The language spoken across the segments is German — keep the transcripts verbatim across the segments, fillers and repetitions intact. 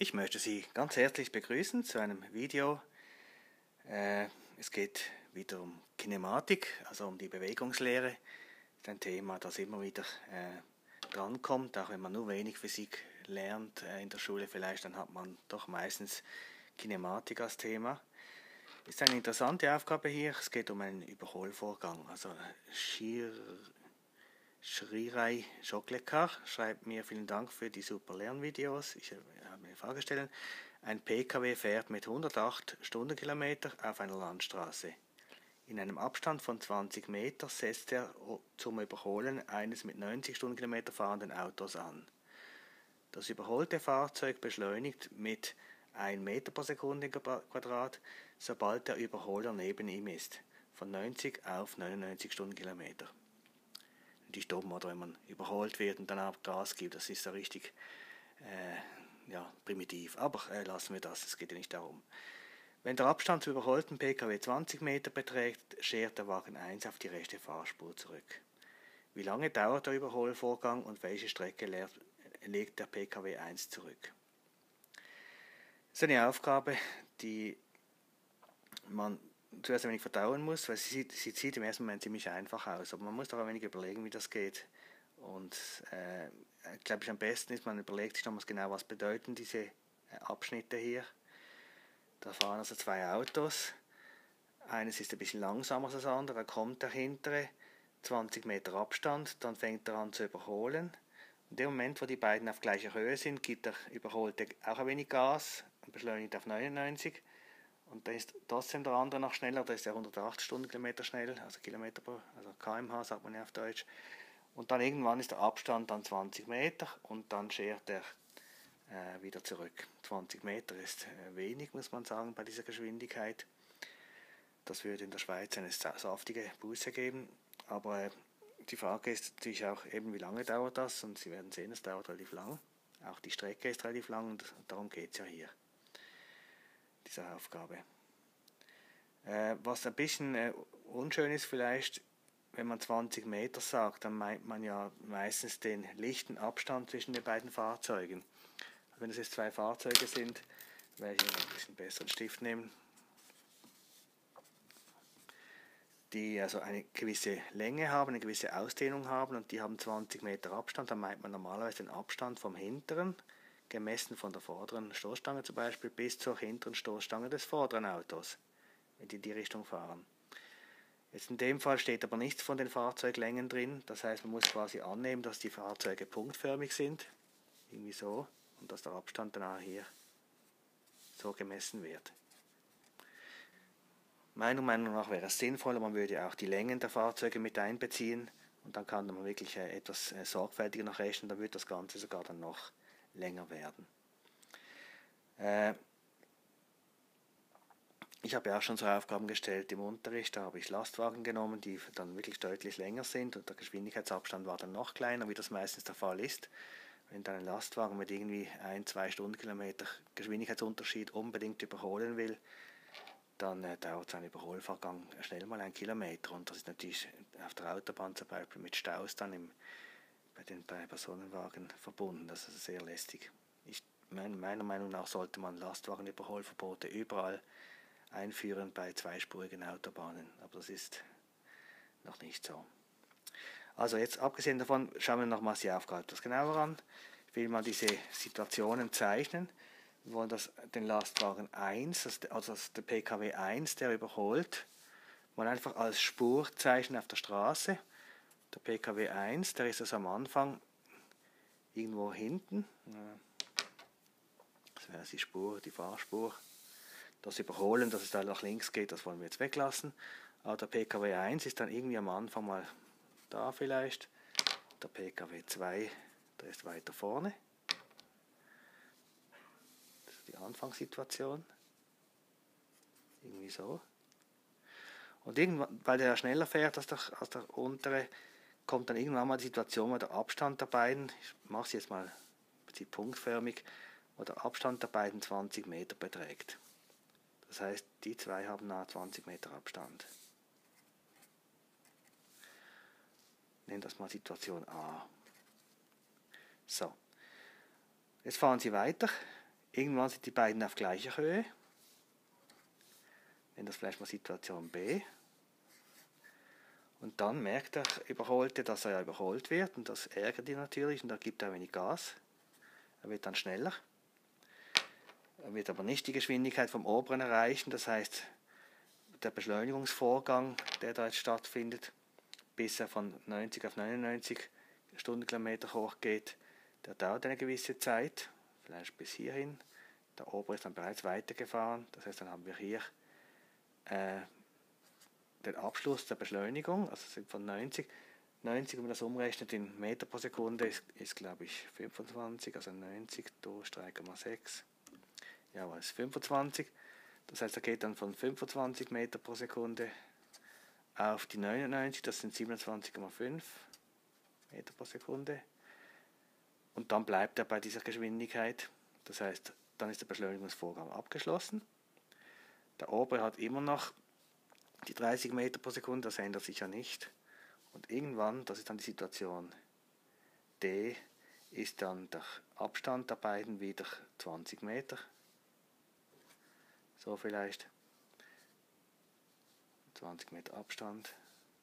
Ich möchte Sie ganz herzlich begrüßen zu einem Video. Äh, es geht wieder um Kinematik, also um die Bewegungslehre. Das ist ein Thema, das immer wieder äh, drankommt, auch wenn man nur wenig Physik lernt äh, in der Schule vielleicht, dann hat man doch meistens Kinematik als Thema. Ist eine interessante Aufgabe hier. Es geht um einen Überholvorgang. Also Shir Shrirai Shoklekar schreibt mir: Vielen Dank für die super Lernvideos. Ich habe mir eine Frage stellen. Ein P K W fährt mit hundertacht Stundenkilometer auf einer Landstraße. In einem Abstand von zwanzig Meter setzt er zum Überholen eines mit neunzig Stundenkilometer fahrenden Autos an. Das überholte Fahrzeug beschleunigt mit ein Meter pro Sekunde Quadrat, sobald der Überholer neben ihm ist, von neunzig auf neunundneunzig Stundenkilometer. Die Stoppen, oder wenn man überholt wird und dann auch Gas gibt, das ist ja richtig äh, ja, primitiv. Aber äh, lassen wir das, es geht ja nicht darum. Wenn der Abstand zum überholten P K W zwanzig Meter beträgt, schert der Wagen eins auf die rechte Fahrspur zurück. Wie lange dauert der Überholvorgang und welche Strecke legt der P K W eins zurück? Das ist eine Aufgabe, die man zuerst ein wenig verdauen muss, weil sie, sie sieht im ersten Moment ziemlich einfach aus, aber man muss doch ein wenig überlegen, wie das geht. Und äh, glaube ich, am besten ist, man überlegt sich nochmals genau, was bedeuten diese äh, Abschnitte hier. Da fahren also zwei Autos, eines ist ein bisschen langsamer als das andere, da kommt der hintere, zwanzig Meter Abstand, dann fängt er an zu überholen. In dem Moment, wo die beiden auf gleicher Höhe sind, gibt der Überholte auch ein wenig Gas und beschleunigt auf neunundneunzig. Und dann ist trotzdem der andere noch schneller, da ist er hundertacht Stundenkilometer schnell, also Kilometer pro, also kmh sagt man ja auf Deutsch. Und dann irgendwann ist der Abstand dann zwanzig Meter und dann schert er äh, wieder zurück. zwanzig Meter ist äh, wenig, muss man sagen, bei dieser Geschwindigkeit. Das würde in der Schweiz eine saftige Buße geben, aber äh, die Frage ist natürlich auch eben, wie lange dauert das, und Sie werden sehen, es dauert relativ lang. Auch die Strecke ist relativ lang und darum geht es ja hier, dieser Aufgabe. Äh, was ein bisschen äh, unschön ist vielleicht, wenn man zwanzig Meter sagt, dann meint man ja meistens den lichten Abstand zwischen den beiden Fahrzeugen. Wenn es jetzt zwei Fahrzeuge sind, werde ich ein bisschen besseren Stift nehmen, die also eine gewisse Länge haben, eine gewisse Ausdehnung haben und die haben zwanzig Meter Abstand, dann meint man normalerweise den Abstand vom hinteren, gemessen von der vorderen Stoßstange zum Beispiel, bis zur hinteren Stoßstange des vorderen Autos, wenn die in die Richtung fahren. Jetzt in dem Fall steht aber nichts von den Fahrzeuglängen drin, das heißt, man muss quasi annehmen, dass die Fahrzeuge punktförmig sind, irgendwie so, und dass der Abstand dann auch hier so gemessen wird. Meiner Meinung nach wäre es sinnvoller, man würde auch die Längen der Fahrzeuge mit einbeziehen und dann kann man wirklich äh, etwas äh, sorgfältiger noch rechnen, dann wird das Ganze sogar dann noch länger werden. Äh, ich habe ja auch schon so Aufgaben gestellt im Unterricht, da habe ich Lastwagen genommen, die dann wirklich deutlich länger sind und der Geschwindigkeitsabstand war dann noch kleiner, wie das meistens der Fall ist. Wenn dann ein Lastwagen mit irgendwie ein, zwei Stundenkilometer Geschwindigkeitsunterschied unbedingt überholen will, dann äh, dauert sein Überholvorgang schnell mal einen Kilometer und das ist natürlich auf der Autobahn zum Beispiel mit Staus dann im, bei den bei Personenwagen verbunden. Das ist sehr lästig. Ich, mein, meiner Meinung nach sollte man Lastwagenüberholverbote überall einführen bei zweispurigen Autobahnen, aber das ist noch nicht so. Also jetzt abgesehen davon, schauen wir nochmals die Aufgabe etwas genauer an. Ich will mal diese Situationen zeichnen. Wir wollen das, den Lastwagen eins, also das, der P K W eins, der überholt, mal einfach als Spur zeichnen auf der Straße. Der P K W eins, der ist also am Anfang irgendwo hinten. Das wäre die Spur, die Fahrspur. Das Überholen, dass es da nach links geht, das wollen wir jetzt weglassen. Aber der P K W eins ist dann irgendwie am Anfang mal da vielleicht. Der P K W zwei, der ist weiter vorne. Die Anfangssituation. Irgendwie so. Und irgendwann, weil der schneller fährt als der, als der untere, kommt dann irgendwann mal die Situation, wo der Abstand der beiden, ich mache es jetzt mal punktförmig, wo der Abstand der beiden zwanzig Meter beträgt. Das heißt, die zwei haben nahe zwanzig Meter Abstand. Nennen das mal Situation A. So. Jetzt fahren Sie weiter. Irgendwann sind die beiden auf gleicher Höhe. Nennen das vielleicht mal Situation B. Und dann merkt der Überholte, dass er ja überholt wird und das ärgert ihn natürlich und er gibt ein wenig Gas. Er wird dann schneller. Er wird aber nicht die Geschwindigkeit vom oberen erreichen, das heißt, der Beschleunigungsvorgang, der da jetzt stattfindet, bis er von neunzig auf neunundneunzig Stundenkilometer hochgeht, der dauert eine gewisse Zeit, vielleicht bis hierhin. Der obere ist dann bereits weitergefahren, das heißt, dann haben wir hier äh, den Abschluss der Beschleunigung, also sind von neunzig. neunzig, wenn man das umrechnet in Meter pro Sekunde, ist, ist glaube ich fünfundzwanzig, also neunzig durch drei Komma sechs. Ja, was ist fünfundzwanzig? Das heißt, er geht dann von fünfundzwanzig Meter pro Sekunde auf die neunundneunzig, das sind siebenundzwanzig Komma fünf Meter pro Sekunde. Und dann bleibt er bei dieser Geschwindigkeit. Das heißt, dann ist der Beschleunigungsvorgang abgeschlossen. Der obere hat immer noch die dreißig Meter pro Sekunde, das ändert sich ja nicht. Und irgendwann, das ist dann die Situation D, ist dann der Abstand der beiden wieder zwanzig Meter. So vielleicht. zwanzig Meter Abstand.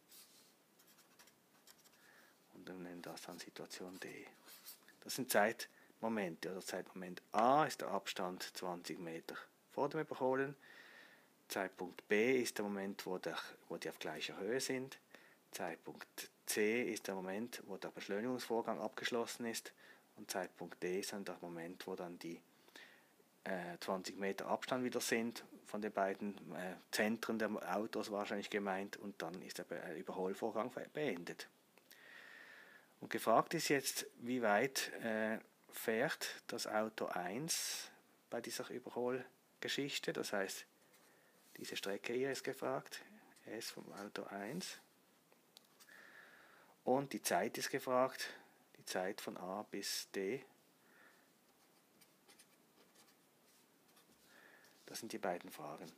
Und dann nennen wir das dann Situation D. Das sind Zeitmomente. Also Zeitmoment A ist der Abstand zwanzig Meter vor dem Überholen. Zeitpunkt B ist der Moment, wo, der, wo die auf gleicher Höhe sind. Zeitpunkt C ist der Moment, wo der Beschleunigungsvorgang abgeschlossen ist. Und Zeitpunkt D ist dann der Moment, wo dann die äh, zwanzig Meter Abstand wieder sind von den beiden äh, Zentren der Autos wahrscheinlich gemeint. Und dann ist der Überholvorgang beendet. Und gefragt ist jetzt, wie weit äh, fährt das Auto eins bei dieser Überholgeschichte. Das heißt, diese Strecke hier ist gefragt, S vom Auto eins. Und die Zeit ist gefragt, die Zeit von A bis D. Das sind die beiden Fragen.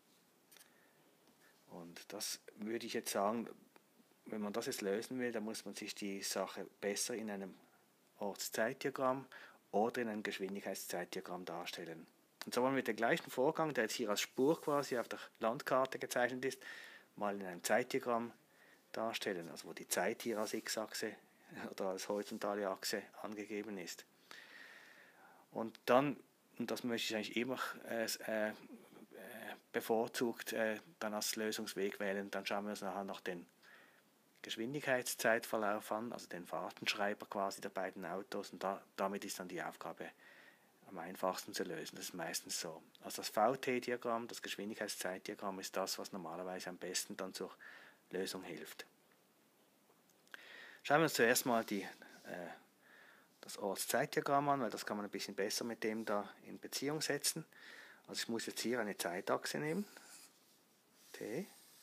Und das würde ich jetzt sagen, wenn man das jetzt lösen will, dann muss man sich die Sache besser in einem Ortszeitdiagramm oder in einem Geschwindigkeitszeitdiagramm darstellen. Und so wollen wir den gleichen Vorgang, der jetzt hier als Spur quasi auf der Landkarte gezeichnet ist, mal in einem Zeitdiagramm darstellen, also wo die Zeit hier als X-Achse oder als horizontale Achse angegeben ist. Und dann, und das möchte ich eigentlich immer äh, äh, bevorzugt äh, dann als Lösungsweg wählen, dann schauen wir uns nachher noch den Geschwindigkeitszeitverlauf an, also den Fahrtenschreiber quasi der beiden Autos, und da, damit ist dann die Aufgabe am einfachsten zu lösen. Das ist meistens so. Also das V T-Diagramm, das Geschwindigkeitszeitdiagramm, ist das, was normalerweise am besten dann zur Lösung hilft. Schauen wir uns zuerst mal die, äh, das Ortszeitdiagramm an, weil das kann man ein bisschen besser mit dem da in Beziehung setzen. Also ich muss jetzt hier eine Zeitachse nehmen, T,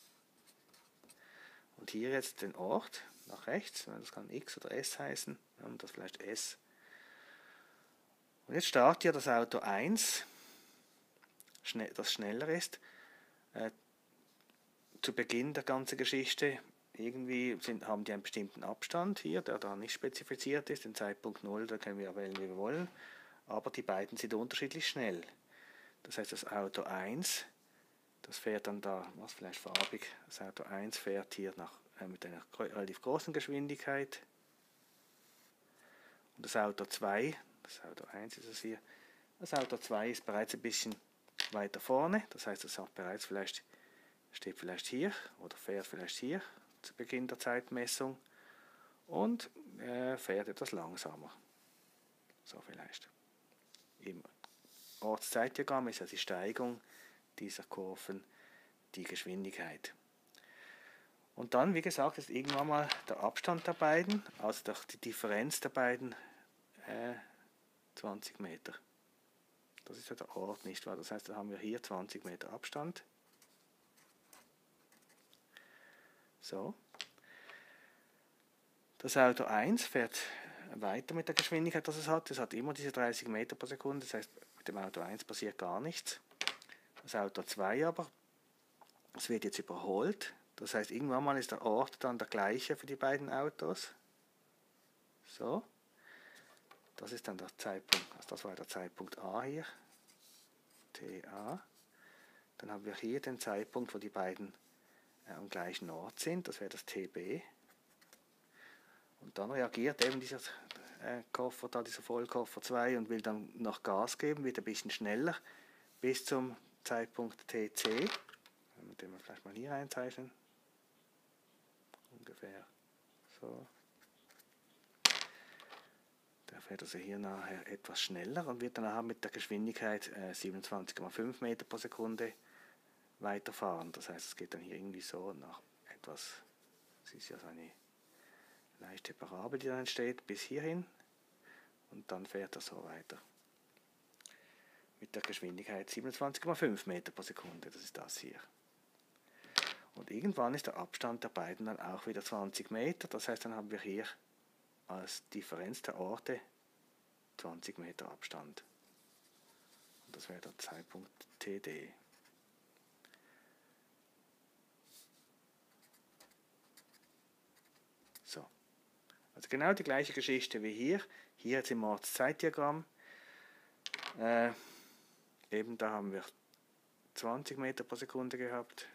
und hier jetzt den Ort nach rechts, das kann X oder S heißen, und das vielleicht S. Und jetzt startet hier das Auto eins, das schneller ist. Äh, zu Beginn der ganzen Geschichte, irgendwie sind, haben die einen bestimmten Abstand hier, der da nicht spezifiziert ist, den Zeitpunkt null, da können wir wählen, wie wir wollen, aber die beiden sind unterschiedlich schnell. Das heißt, das Auto eins, das fährt dann da, was vielleicht farbig, das Auto eins fährt hier nach, äh, mit einer relativ großen Geschwindigkeit. Und das Auto zwei, das Auto eins ist es hier, das Auto zwei ist bereits ein bisschen weiter vorne, das heißt, es hat bereits vielleicht, steht vielleicht hier oder fährt vielleicht hier zu Beginn der Zeitmessung und äh, fährt etwas langsamer. So vielleicht. Im Ortszeitdiagramm ist ja die Steigung dieser Kurven die Geschwindigkeit. Und dann, wie gesagt, ist irgendwann mal der Abstand der beiden, also die Differenz der beiden, äh, zwanzig Meter. Das ist ja der Ort, nicht wahr? Das heißt, da haben wir hier zwanzig Meter Abstand. So. Das Auto eins fährt weiter mit der Geschwindigkeit, das es hat. Es hat immer diese dreißig Meter pro Sekunde, das heißt, mit dem Auto eins passiert gar nichts. Das Auto zwei aber, es wird jetzt überholt. Das heißt, irgendwann mal ist der Ort dann der gleiche für die beiden Autos. So. Das ist dann der Zeitpunkt, also das war der Zeitpunkt A hier, T A. Dann haben wir hier den Zeitpunkt, wo die beiden äh, am gleichen Ort sind, das wäre das T B. Und dann reagiert eben dieser äh, Koffer, da dieser Vollkoffer zwei und will dann noch Gas geben, wird ein bisschen schneller, bis zum Zeitpunkt T C. Den wir vielleicht mal hier einzeichnen. Ungefähr so. Da fährt also hier nachher etwas schneller und wird dann nachher mit der Geschwindigkeit äh, siebenundzwanzig Komma fünf Meter pro Sekunde weiterfahren. Das heißt, es geht dann hier irgendwie so nach etwas, es ist ja so eine leichte Parabel, die dann entsteht, bis hierhin und dann fährt er so weiter. Mit der Geschwindigkeit siebenundzwanzig Komma fünf Meter pro Sekunde, das ist das hier. Und irgendwann ist der Abstand der beiden dann auch wieder zwanzig Meter, das heißt, dann haben wir hier als Differenz der Orte zwanzig Meter Abstand. Und das wäre der Zeitpunkt T D. So. Also genau die gleiche Geschichte wie hier. Hier jetzt im Ortszeitdiagramm. Äh, eben da haben wir zwanzig Meter pro Sekunde gehabt.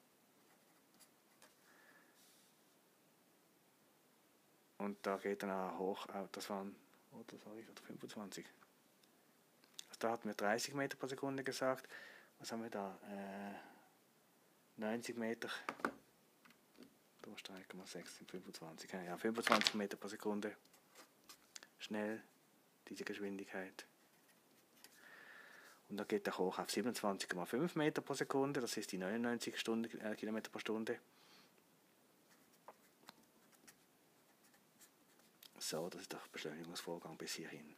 Und da geht dann auch hoch, das waren, oder sorry, fünfundzwanzig. Also da hatten wir dreißig Meter pro Sekunde gesagt. Was haben wir da? Äh, neunzig Meter durch drei Komma sechs sind fünfundzwanzig. Ja, fünfundzwanzig Meter pro Sekunde. Schnell, diese Geschwindigkeit. Und da geht er hoch auf siebenundzwanzig Komma fünf Meter pro Sekunde. Das ist die neunundneunzig Stunden, äh, Kilometer pro Stunde. So, das ist der Beschleunigungsvorgang bis hierhin.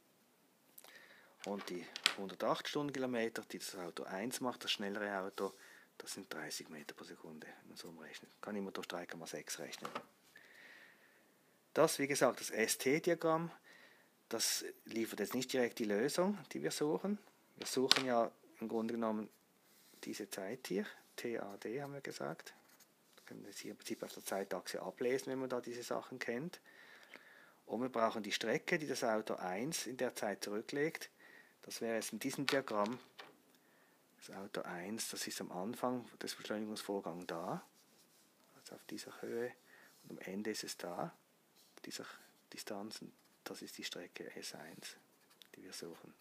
Und die hundertacht Stundenkilometer, die das Auto eins macht, das schnellere Auto, das sind dreißig Meter pro Sekunde, wenn man so umrechnet. Kann immer durch drei Komma sechs rechnen. Das, wie gesagt, das S T-Diagramm, das liefert jetzt nicht direkt die Lösung, die wir suchen. Wir suchen ja im Grunde genommen diese Zeit hier, T A D haben wir gesagt. Das können wir jetzt hier im Prinzip auf der Zeitachse ablesen, wenn man da diese Sachen kennt. Und wir brauchen die Strecke, die das Auto eins in der Zeit zurücklegt. Das wäre jetzt in diesem Diagramm das Auto eins, das ist am Anfang des Beschleunigungsvorgangs da, also auf dieser Höhe, und am Ende ist es da, auf dieser Distanz, und das ist die Strecke S eins, die wir suchen.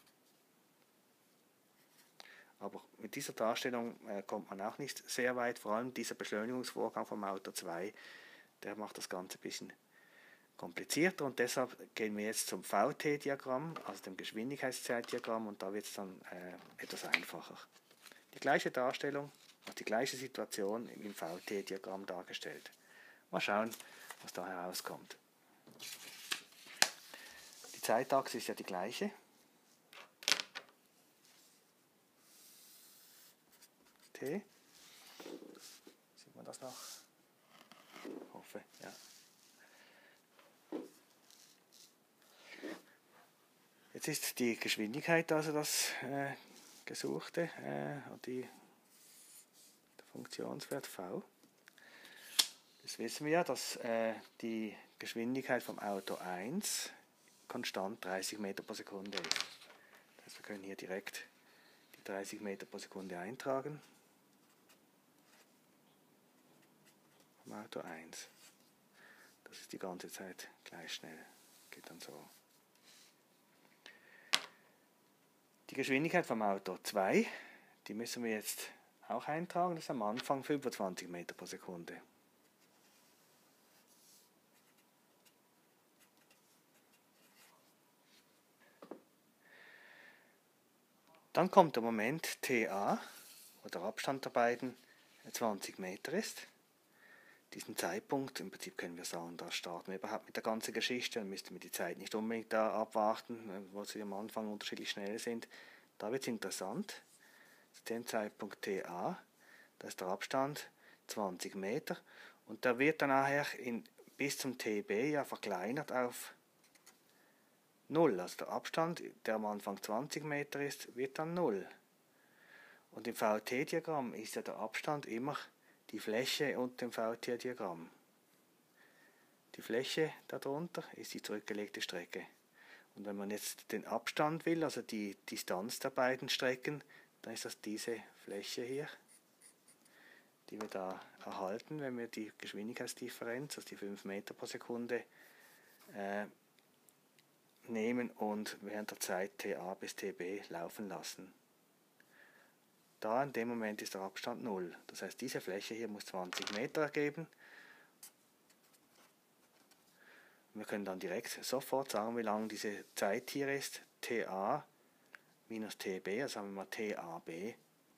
Aber mit dieser Darstellung äh, kommt man auch nicht sehr weit, vor allem dieser Beschleunigungsvorgang vom Auto zwei, der macht das Ganze ein bisschen komplizierter und deshalb gehen wir jetzt zum V T-Diagramm, also dem Geschwindigkeitszeitdiagramm, und da wird es dann äh, etwas einfacher. Die gleiche Darstellung, auch die gleiche Situation im V T-Diagramm dargestellt. Mal schauen, was da herauskommt. Die Zeitachse ist ja die gleiche. T. Sieht man das noch? Ich hoffe, ja. Jetzt ist die Geschwindigkeit also das äh, gesuchte, äh, die, der Funktionswert v. Das wissen wir ja, dass äh, die Geschwindigkeit vom Auto eins konstant dreißig Meter pro Sekunde ist. Das heißt, wir können hier direkt die dreißig Meter pro Sekunde eintragen. Vom Auto eins. Das ist die ganze Zeit gleich schnell. Geht dann so. Die Geschwindigkeit vom Auto zwei, die müssen wir jetzt auch eintragen, das ist am Anfang fünfundzwanzig Meter pro Sekunde. Dann kommt der Moment T A, wo der Abstand der beiden zwanzig Meter ist. Diesen Zeitpunkt, im Prinzip können wir sagen, da starten wir überhaupt mit der ganzen Geschichte, dann müssten wir die Zeit nicht unbedingt da abwarten, wo sie am Anfang unterschiedlich schnell sind. Da wird es interessant, zu dem Zeitpunkt T A, da ist der Abstand zwanzig Meter und der wird dann nachher in, bis zum T B ja verkleinert auf null, also der Abstand, der am Anfang zwanzig Meter ist, wird dann null. Und im V T-Diagramm ist ja der Abstand immer die Fläche unter dem V T-Diagramm. Die Fläche darunter ist die zurückgelegte Strecke. Und wenn man jetzt den Abstand will, also die Distanz der beiden Strecken, dann ist das diese Fläche hier, die wir da erhalten, wenn wir die Geschwindigkeitsdifferenz, also die fünf Meter pro Sekunde, äh, nehmen und während der Zeit T A bis T B laufen lassen. Da in dem Moment ist der Abstand null. Das heißt, diese Fläche hier muss zwanzig Meter ergeben. Wir können dann direkt sofort sagen, wie lang diese Zeit hier ist. T A minus T B, also sagen wir mal T A B,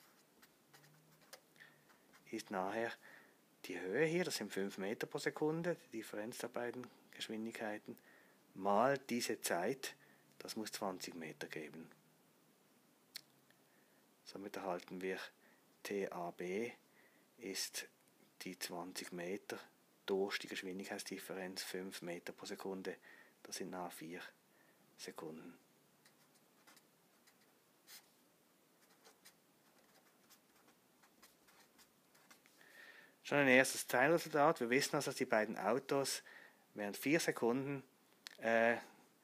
ist nachher die Höhe hier, das sind fünf Meter pro Sekunde, die Differenz der beiden Geschwindigkeiten, mal diese Zeit, das muss zwanzig Meter geben. Somit erhalten wir T A B ist die zwanzig Meter durch die Geschwindigkeitsdifferenz fünf Meter pro Sekunde, das sind nahe vier Sekunden. Schon ein erstes Teilresultat. Wir wissen also, dass die beiden Autos während vier Sekunden äh,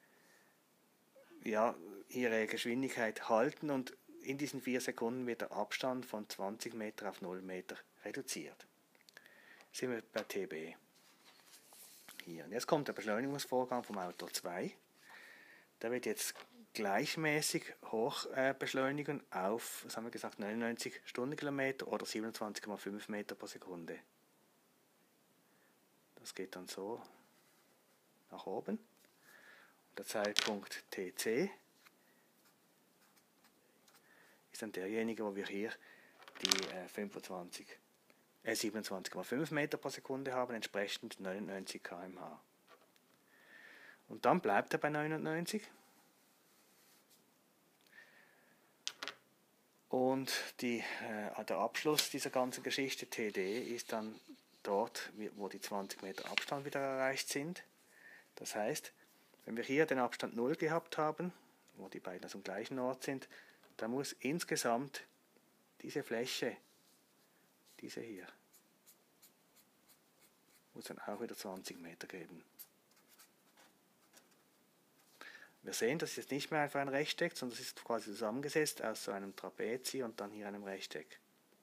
ja, ihre Geschwindigkeit halten und in diesen vier Sekunden wird der Abstand von zwanzig Meter auf null Meter reduziert. Sind wir bei T B. Hier. Und jetzt kommt der Beschleunigungsvorgang vom Auto zwei. Der wird jetzt gleichmäßig hoch äh, beschleunigen auf, was haben wir gesagt, neunundneunzig Stundenkilometer oder siebenundzwanzig Komma fünf Meter pro Sekunde. Das geht dann so nach oben. Und der Zeitpunkt T C ist dann derjenige, wo wir hier die äh, fünfundzwanzig, äh, siebenundzwanzig Komma fünf Meter pro Sekunde haben, entsprechend neunundneunzig Kilometer pro Stunde. Und dann bleibt er bei neunundneunzig. Und die, äh, der Abschluss dieser ganzen Geschichte, T D, ist dann dort, wo die zwanzig Meter Abstand wieder erreicht sind. Das heißt, wenn wir hier den Abstand null gehabt haben, wo die beiden also am gleichen Ort sind, dann muss insgesamt diese Fläche, diese hier, muss dann auch wieder zwanzig Meter geben. Wir sehen, das ist jetzt nicht mehr einfach ein Rechteck, sondern es ist quasi zusammengesetzt aus so einem Trapezi und dann hier einem Rechteck.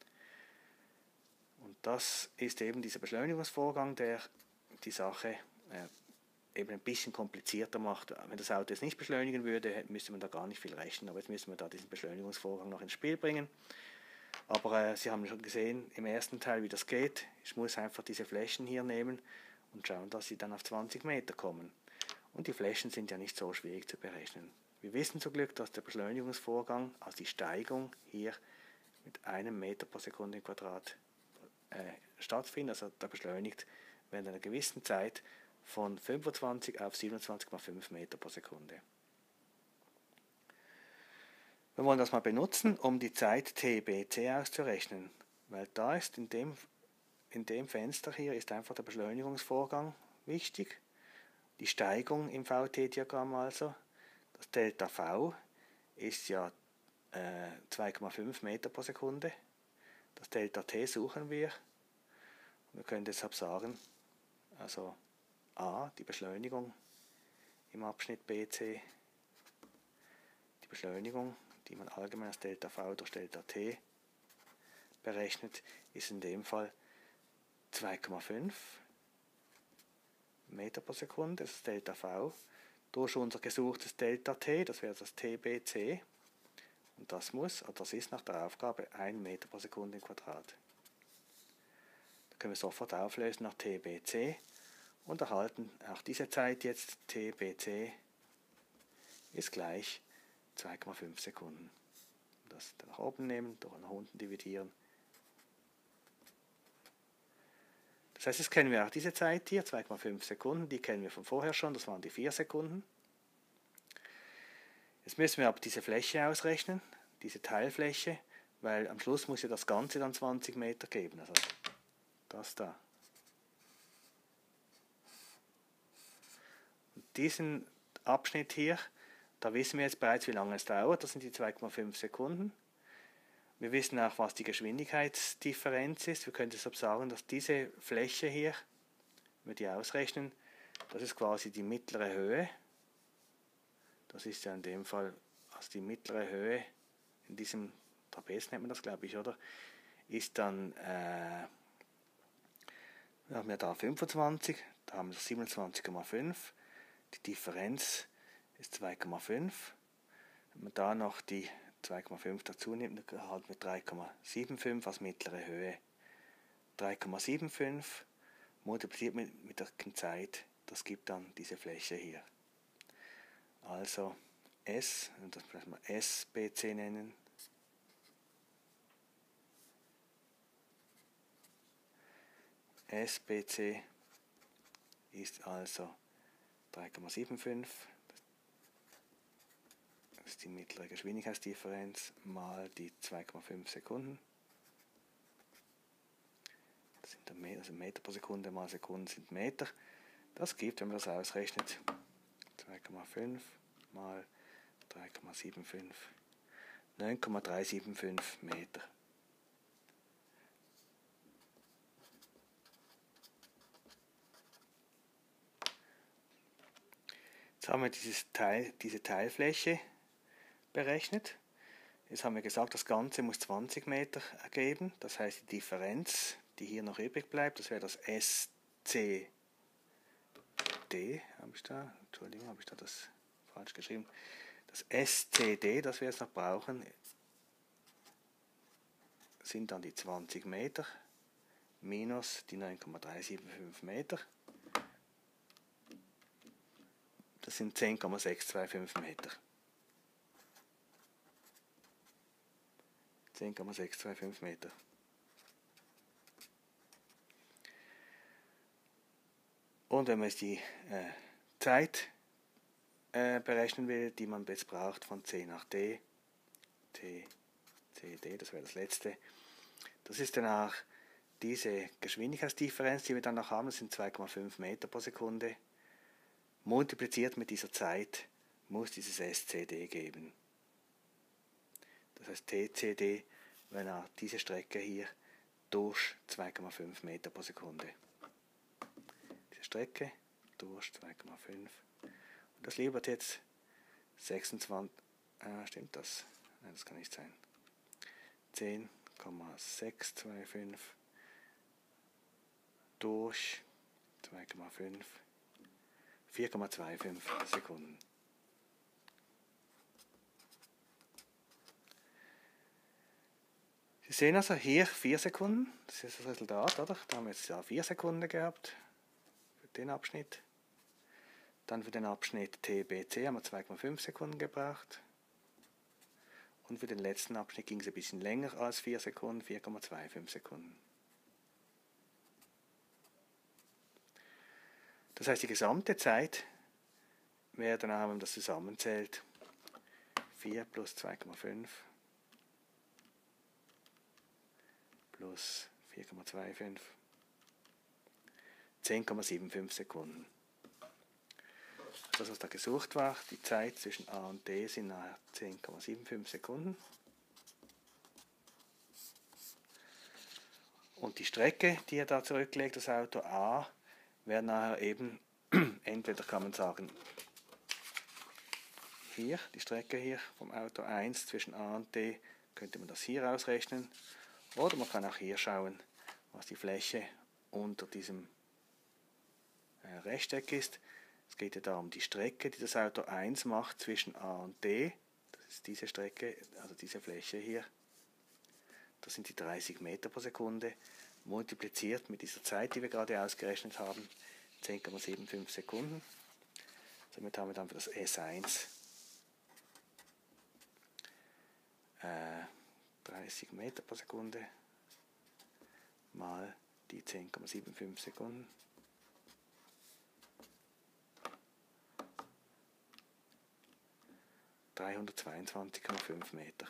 Und das ist eben dieser Beschleunigungsvorgang, der die Sache äh, eben ein bisschen komplizierter macht. Wenn das Auto jetzt nicht beschleunigen würde, müsste man da gar nicht viel rechnen, aber jetzt müssen wir da diesen Beschleunigungsvorgang noch ins Spiel bringen. Aber äh, Sie haben schon gesehen im ersten Teil, wie das geht. Ich muss einfach diese Flächen hier nehmen und schauen, dass sie dann auf zwanzig Meter kommen. Und die Flächen sind ja nicht so schwierig zu berechnen. Wir wissen zum Glück, dass der Beschleunigungsvorgang, also die Steigung hier mit einem Meter pro Sekunde im Quadrat äh, stattfindet. Also der beschleunigt während einer gewissen Zeit von fünfundzwanzig auf siebenundzwanzig Komma fünf Meter pro Sekunde. Wir wollen das mal benutzen, um die Zeit T B C auszurechnen, weil da ist in dem, in dem Fenster hier ist einfach der Beschleunigungsvorgang wichtig. Die Steigung im V T-Diagramm also, das Delta V ist ja äh, zwei Komma fünf Meter pro Sekunde. Das Delta T suchen wir. Wir können deshalb sagen, also A, die Beschleunigung im Abschnitt B C, die Beschleunigung, die man allgemein als Delta V durch Delta T berechnet, ist in dem Fall zwei Komma fünf Meter pro Sekunde, das ist Delta V, durch unser gesuchtes Delta T, das wäre das T B C, und das muss, also das ist nach der Aufgabe ein Meter pro Sekunde im Quadrat. Da können wir sofort auflösen nach T B C und erhalten auch diese Zeit jetzt, T B C ist gleich zwei Komma fünf Sekunden. Das nach oben nehmen, durch nach unten dividieren. Das heißt, jetzt kennen wir auch diese Zeit hier, zwei Komma fünf Sekunden, die kennen wir von vorher schon, das waren die vier Sekunden. Jetzt müssen wir aber diese Fläche ausrechnen, diese Teilfläche, weil am Schluss muss ja das Ganze dann zwanzig Meter geben, also das da. Und diesen Abschnitt hier, da wissen wir jetzt bereits, wie lange es dauert, das sind die zwei Komma fünf Sekunden. Wir wissen auch, was die Geschwindigkeitsdifferenz ist. Wir können deshalb sagen, dass diese Fläche hier, wenn wir die ausrechnen, das ist quasi die mittlere Höhe. das ist ja in dem Fall, also die mittlere Höhe, in diesem Trapez nennt man das, glaube ich, oder? Ist dann, äh, wir haben ja da fünfundzwanzig, da haben wir siebenundzwanzig Komma fünf, die Differenz ist zwei Komma fünf. Wenn man da noch die zwei Komma fünf dazu nimmt, dann erhalten wir drei Komma fünfundsiebzig als mittlere Höhe. drei Komma fünfundsiebzig multipliziert mit, mit der Zeit, das gibt dann diese Fläche hier. Also S, und das vielleicht mal S B C nennen. S B C ist also drei Komma fünfundsiebzig, das ist die mittlere Geschwindigkeitsdifferenz, mal die zwei Komma fünf Sekunden. Das sind dann Meter, also Meter pro Sekunde mal Sekunden sind Meter. Das gibt, wenn man das ausrechnet, zwei Komma fünf mal drei Komma fünfundsiebzig, neun Komma dreihundertfünfundsiebzig Meter. Jetzt haben wir dieses Teil, diese Teilfläche berechnet. Jetzt haben wir gesagt, das Ganze muss zwanzig Meter ergeben. Das heißt, die Differenz, die hier noch übrig bleibt, das wäre das S C D. Habe ich da, Entschuldigung, habe ich da das falsch geschrieben. Das S C D, das wir jetzt noch brauchen, sind dann die zwanzig Meter minus die neun Komma dreihundertfünfundsiebzig Meter. Das sind zehn Komma sechshundertfünfundzwanzig Meter. zehn Komma sechshundertfünfundzweiundfünfzig Meter. Und wenn man jetzt die äh, Zeit äh, berechnen will, die man jetzt braucht von C nach D, T, C, D, das wäre das letzte, das ist danach diese Geschwindigkeitsdifferenz, die wir dann noch haben, das sind zwei Komma fünf Meter pro Sekunde, multipliziert mit dieser Zeit muss dieses S C D geben. Das heißt T C D, wenn er diese Strecke hier durch zwei Komma fünf Meter pro Sekunde. Diese Strecke durch zwei Komma fünf. Und das liefert jetzt sechsundzwanzig, äh, stimmt das? Nein, das kann nicht sein. zehn Komma sechshundertfünfundzwanzig durch zwei Komma fünf, vier Komma fünfundzwanzig Sekunden. Sie sehen also hier vier Sekunden, das ist das Resultat, oder? Da haben wir jetzt ja vier Sekunden gehabt für den Abschnitt. Dann für den Abschnitt T B C haben wir zwei Komma fünf Sekunden gebraucht. Und für den letzten Abschnitt ging es ein bisschen länger als vier Sekunden, vier Komma fünfundzwanzig Sekunden. Das heißt, die gesamte Zeit wäre dann, wenn man das zusammenzählt, vier plus zwei Komma fünf plus vier Komma fünfundzwanzig, zehn Komma fünfundsiebzig Sekunden. Das, was da gesucht war, die Zeit zwischen A und D sind nachher zehn Komma fünfundsiebzig Sekunden. Und die Strecke, die er da zurücklegt, das Auto A, wäre nachher eben, entweder kann man sagen, hier, die Strecke hier vom Auto eins zwischen A und D, könnte man das hier ausrechnen. Oder man kann auch hier schauen, was die Fläche unter diesem äh, Rechteck ist. Es geht ja da um die Strecke, die das Auto eins macht zwischen A und D. Das ist diese Strecke, also diese Fläche hier. Das sind die dreißig Meter pro Sekunde, multipliziert mit dieser Zeit, die wir gerade ausgerechnet haben, zehn Komma fünfundsiebzig Sekunden. Somit haben wir dann für das S eins äh, dreißig Meter pro Sekunde mal die zehn Komma fünfundsiebzig Sekunden. dreihundertzweiundzwanzig Komma fünf Meter.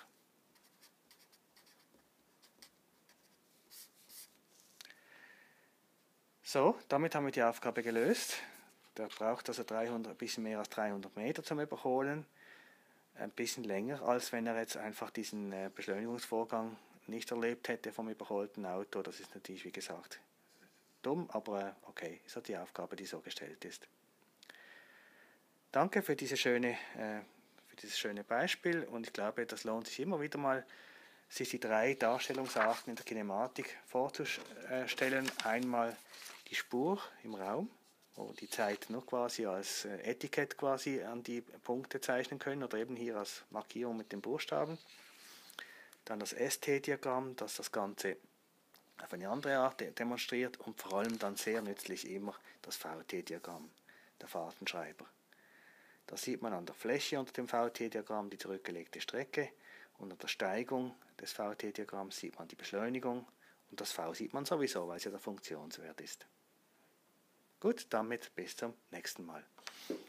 So, damit haben wir die Aufgabe gelöst. Der braucht also dreihundert, ein bisschen mehr als dreihundert Meter zum Überholen. Ein bisschen länger, als wenn er jetzt einfach diesen äh, Beschleunigungsvorgang nicht erlebt hätte vom überholten Auto. Das ist natürlich, wie gesagt, dumm, aber äh, okay, ist halt die Aufgabe, die so gestellt ist. Danke für diese schöne äh, dieses schöne Beispiel und ich glaube, das lohnt sich immer wieder mal, sich die drei Darstellungsarten in der Kinematik vorzustellen. Einmal die Spur im Raum, wo die Zeit nur quasi als Etikett quasi an die Punkte zeichnen können oder eben hier als Markierung mit den Buchstaben. Dann das S T-Diagramm, das das Ganze auf eine andere Art demonstriert und vor allem dann sehr nützlich immer das V T-Diagramm, der Fahrtenschreiber. Da sieht man an der Fläche unter dem V T-Diagramm die zurückgelegte Strecke. Unter der Steigung des V T-Diagramms sieht man die Beschleunigung und das V sieht man sowieso, weil es ja der Funktionswert ist. Gut, damit bis zum nächsten Mal.